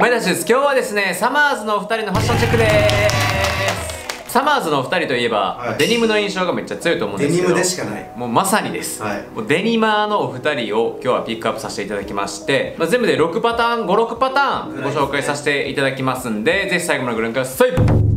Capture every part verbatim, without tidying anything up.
前田です。今日はですね、サマーズのお二人のファッションチェックでーす。サマーズのお二人といえば、はい、デニムの印象がめっちゃ強いと思うんですけど、 デニムでしかない、 もうまさにです、はい、もうデニマーのお二人を今日はピックアップさせていただきまして、まあ、全部でろくパターン、ご、ろくパターンご紹介させていただきますんで、ぜひ最後までご覧ください。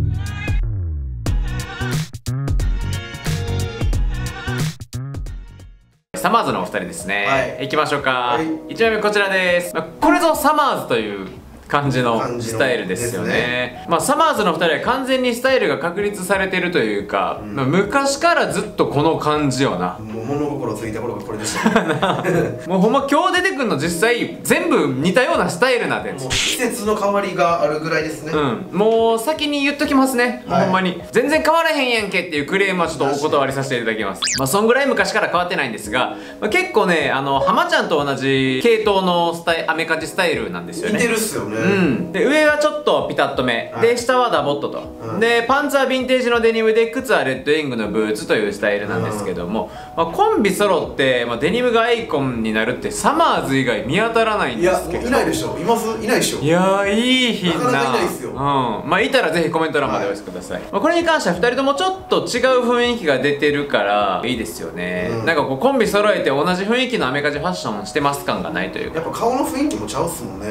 サマーズのお二人ですね。はい、行きましょうか。はい、いちまいめこちらです。まあ、これぞサマーズという感じのスタイルですよね。ね、まあサマーズのふたりは完全にスタイルが確立されてるというか、うん、まあ昔からずっとこの感じよな。 もう物心ついた頃がこれでしたね。 もうほんま今日出てくるの実際全部似たようなスタイルなんで、もう季節の変わりがあるぐらいですね。 うん、もう先に言っときますね、はい、ほんまに全然変わらへんやんけっていうクレームはちょっとお断りさせていただきます。まあそんぐらい昔から変わってないんですが、まあ、結構ね、あの浜ちゃんと同じ系統のスタイアメカジスタイルなんですよね。 似てるっすよね。 うん、で上はちょっとピタッとめ、はい、で下はダボットと、うん、でパンツはヴィンテージのデニムで靴はレッドウィングのブーツというスタイルなんですけども、うん、まあ、コンビ揃って、まあ、デニムがアイコンになるってサマーズ以外見当たらないんですけど。 いやいないでしょ。いますいないでしょ。 いやーいい日な。 なかなかいないですよ。うん、 まあいたらぜひコメント欄までお寄せください。はい、まあこれに関してはふたりともちょっと違う雰囲気が出てるからいいですよね。うん、なんかこうコンビ揃えて同じ雰囲気のアメカジファッションしてます感がないというか。 やっぱ顔の雰囲気もちゃうっすもんね。うん、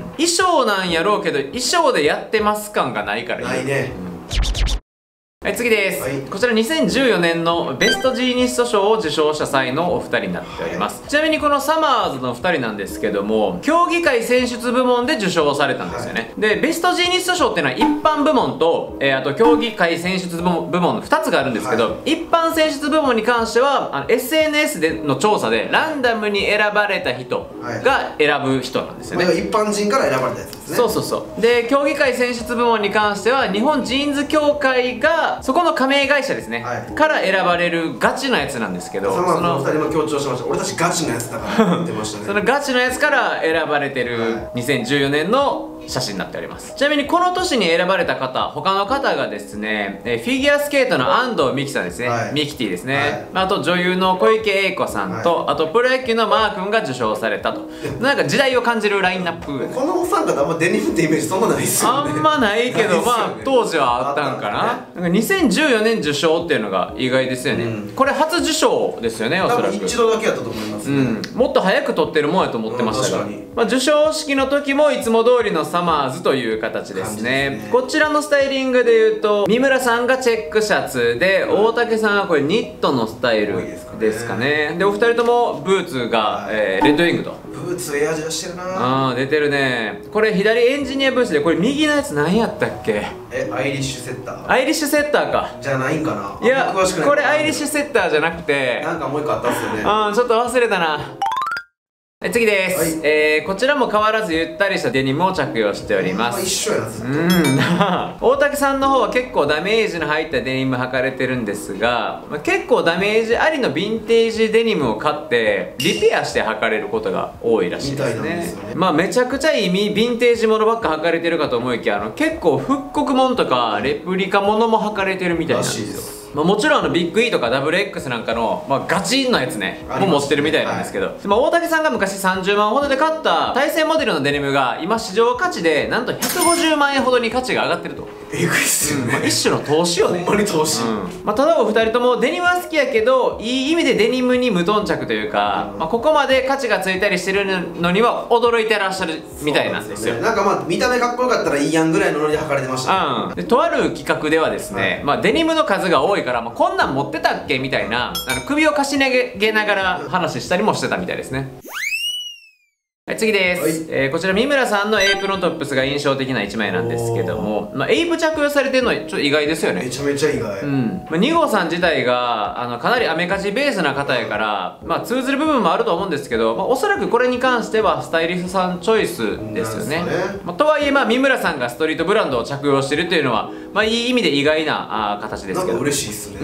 衣装なんやろうけど衣装でやってます感がないからないね。うん、 はい、次です。はい、こちらにせんじゅうよねんのベストジーニスト賞を受賞した際のお二人になっております。はい、ちなみにこのサマーズのふたりなんですけども、競技会選出部門で受賞されたんですよね。はい、でベストジーニスト賞っていうのは一般部門と、えー、あと競技会選出部門のふたつがあるんですけど、はい、一般選出部門に関してはあの エスエヌエス での調査でランダムに選ばれた人が選ぶ人なんですよね。 はい、一般人から選ばれたやつですね。 そうそうそう。で競技会選出部門に関しては日本ジーンズ協会がそこの加盟会社ですね、はい、から選ばれるガチなやつなんですけど、 サマーズのふたりも強調しました。俺たちガチなやつだから言ってましたね。 そのガチなやつから選ばれてるにせんじゅうよねんの写真になっております。ちなみにこの年に選ばれた方、他の方がですね、えフィギュアスケートの安藤美希さんですね、はい、ミキティですね、はい、あと女優の小池栄子さんと、はい、あとプロ野球のマー君が受賞されたと。なんか時代を感じるラインナップ。 このお三方あんまデニムってイメージそんなないっすよね。 あんまないけど、ね、まあ当時はあったんかな。なんかにせんじゅうよねん受賞っていうのが意外ですよね。うん、これ初受賞ですよね、おそらく。 一度だけやったと思いますね。うん、 もっと早く取ってるもんやと思ってましたが、うん、まあ授賞式の時もいつも通りのサマーズという形ですね。ですね。こちらのスタイリングでいうと三村さんがチェックシャツで、うん、大竹さんはこれニットのスタイルですかね。でお二人ともブーツが、はい、えー、レッドウィングと。 ブーツエアジャしてるなああ出てるね。これ左エンジニアブーツで、これ右のやつ何やったっけ。 えアイリッシュセッター。 アイリッシュセッターかじゃないんかな。 いやこれアイリッシュセッターじゃなくてなんかもう一個あったっすよね。 うん、ちょっと忘れたな。次です、はい、えー、こちらも変わらずゆったりしたデニムを着用しております。 一緒やなずっと。うん大竹さんの方は結構ダメージの入ったデニム履かれてるんですが、まあ、結構ダメージありのヴィンテージデニムを買ってリペアして履かれることが多いらしいですね。ですね、まあめちゃくちゃいいヴィンテージものばっか履かれてるかと思いきや、あの結構復刻もんとかレプリカものも履かれてるみたいなんですよ。まあもちろんあのビッグ E とか ダブルエックス なんかの、まあ、ガチンのやつねも持ってるみたいなんですけど、はい、まあ大竹さんが昔さんじゅうまんほどで買った対戦モデルのデニムが今市場価値でなんとひゃくごじゅうまんえんほどに価値が上がってると。 えぐいっすよね、 うん、まあ、一種の投資よね。 ほんまに投資、うん、 まあただお二人ともデニムは好きやけどいい意味でデニムに無頓着というか、うん、まあここまで価値がついたりしてるのには驚いてらっしゃるみたいなんですよ。 なんかまあ見た目かっこよかったらいいやんぐらいのノリで履かれてました、 ね、うん、でとある企画ではですね、はい、まあデニムの数が多いから、まあ、こんなん持ってたっけみたいなあの首をかしげながら話したりもしてたみたいですね。はい、次です、はい、えー、こちら三村さんのエイプロントップスが印象的ないちまいなんですけども、まあ、エイプ着用されてるのはちょっと意外ですよね。 めちゃめちゃ意外、うん、 まあ、に号さん自体があのかなりアメカジベースな方やから、まあ、通ずる部分もあると思うんですけど、まあ、おそらくこれに関してはスタイリストさんチョイスですよね。まあ、とはいえ、まあ、三村さんがストリートブランドを着用してるというのは、まあ、いい意味で意外なあ形ですけど、 なんか嬉しいっすね。 うん、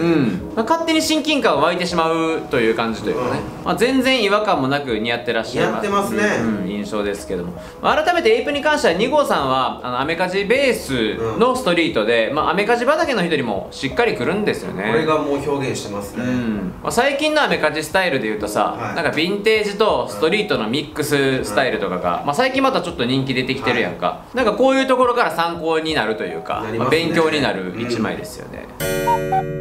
まあ、勝手に親近感が湧いてしまうという感じというかね、うん、まあ、全然違和感もなく似合ってらっしゃいます。 似合ってますね、うん、 うん、印象ですけども、まあ、改めてエイプに関してはに号さんはあのアメカジベースのストリートで、うん、まあ、アメカジ畑の人にもしっかり来るんですよね。 これがもう表現してますね、うん、 まあ、最近のアメカジスタイルでいうとさ、はい、なんかヴィンテージとストリートのミックススタイルとかが、まあ、最近またちょっと人気出てきてるやんか、はい、なんかこういうところから参考になるというか、まあ、勉強になる一枚ですよね、うん。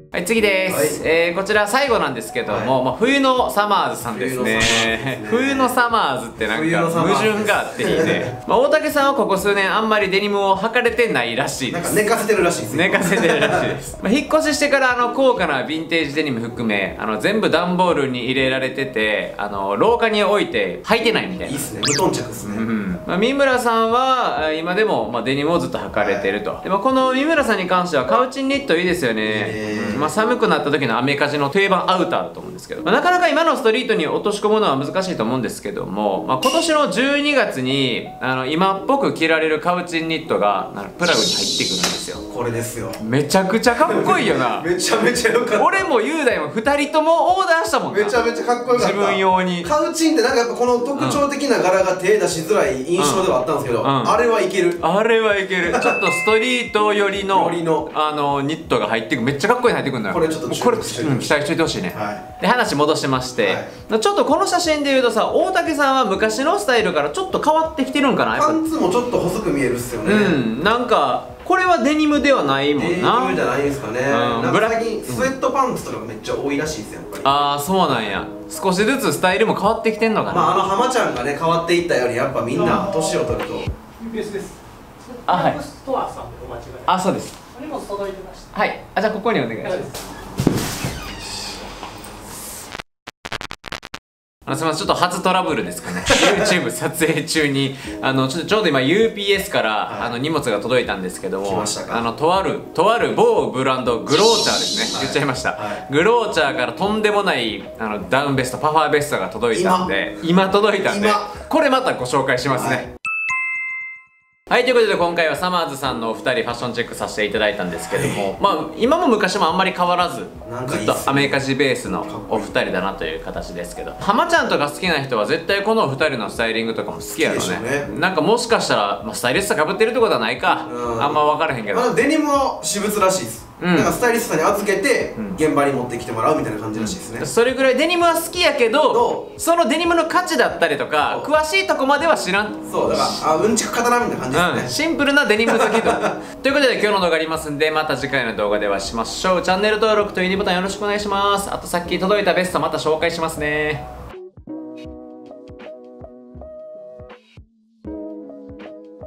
はい、次です、はい、えー、こちら最後なんですけども、はい、まあ、冬のサマーズさんですね。冬のサマーズってなんか矛盾があっていいね。まあ、大竹さんはここ数年あんまりデニムを履かれてないらしいです。 なんか寝かせてるらしいです。 寝かせてるらしいです。まあ、引っ越ししてからあの高価なヴィンテージデニム含めあの全部段ボールに入れられてて、あの廊下に置いて履いてないみたいな。 いいっすね、無頓着ですね。うん、 まあ、三村さんは今でもまあデニムをずっと履かれてると、はい、でもこの三村さんに関してはカウチンニットいいですよね。まあ、寒くなった時のアメカジの定番アウターだと思うんですけど、まあ、なかなか今のストリートに落とし込むのは難しいと思うんですけども、まあ、今年のじゅうにがつにあの今っぽく着られるカウチンニットがなんかプラグに入ってくるんですよ。 これですよ。 めちゃくちゃかっこいいよな。 めちゃめちゃよかった。 俺も雄大もふたりともオーダーしたもんな。 めちゃめちゃかっこよかった。 自分用にカウチンってなんかやっぱこの特徴的な柄が手出しづらい印象ではあったんですけど、うんうん、あれはいける。 あれはいける。ちょっとストリート寄りのよりのあのニットが入ってくる。めっちゃかっこいいの入ってくるのよ。 これちょっとこれ、うん、期待しといてほしいね、 はい、 で話戻しまして、はい、ちょっとこの写真でいうとさ、大竹さんは昔のスタイルからちょっと変わってきてるんかな。 パンツもちょっと細く見えるっすよね。 うん、なんかこれはデニムではないもんな。 デニムじゃないですかね、うん、なんか最近スウェットパンツとかがめっちゃ多いらしいですよ、やっぱり。 ああ、そうなんや。少しずつスタイルも変わってきてんのかな。 まあ、あの浜ちゃんがね変わっていったようにやっぱみんな年を取ると。 ユーピーエス です。 あ、はい。 ストアさんでお間違い。 あ、そうです。 荷物届いてました。 はい。あ、じゃあここにお願いします。あのすみません、ちょっと初トラブルですかね。YouTube 撮影中にあのちょちょうど今 ユーピーエス から、はい、あの荷物が届いたんですけども、あのとあるとある某ブランドグローチャーですね、はい、言っちゃいました、はい、グローチャーからとんでもないあのダウンベスト、パファーベストが届いたんで、今、今届いたんで、これまたご紹介しますね。はい、はい、ということで今回はサマーズさんのお二人ファッションチェックさせていただいたんですけども、まあ今も昔もあんまり変わらずずっとアメカジベースのお二人だなという形ですけど、浜ちゃんとか好きな人は絶対このお二人のスタイリングとかも好きやろね。なんかもしかしたら、まあ、スタイリストかぶってるってことはないか、あんま分からへんけど、 まあ、デニムは私物らしいです。うん、なんかスタイリストに預けて現場に持ってきてもらうみたいな感じらしいですね、 うん、それぐらいデニムは好きやけど、そのデニムの価値だったりとか詳しいとこまでは知らん。 そうだから、あ、うんちく刀みたいな感じですね、 うん、シンプルなデニム好きとということで今日の動画ありますんで、また次回の動画ではしましょう。チャンネル登録といいねボタンよろしくお願いします。あとさっき届いたベストまた紹介しますね。